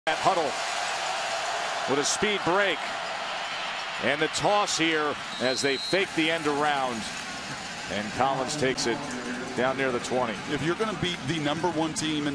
That huddle with a speed break. And the toss here as they fake the end around. And Collins takes it down near the 20. If you're going to beat the #1 team in